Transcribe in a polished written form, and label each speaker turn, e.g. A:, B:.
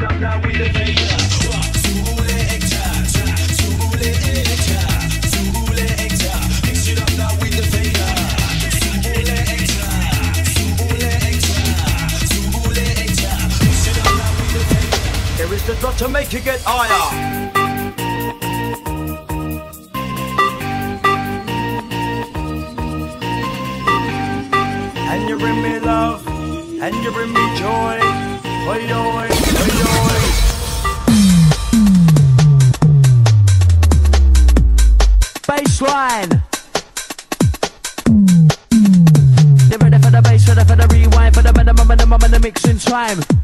A: up now with the fader. Mix it up now with the fader. Here is the drop to make you get higher. And you bring me love, and you bring me joy. Oi, oi, oi, oi. Bassline. Get ready for the bass, ready for the rewind, for the minimum and the mixing time.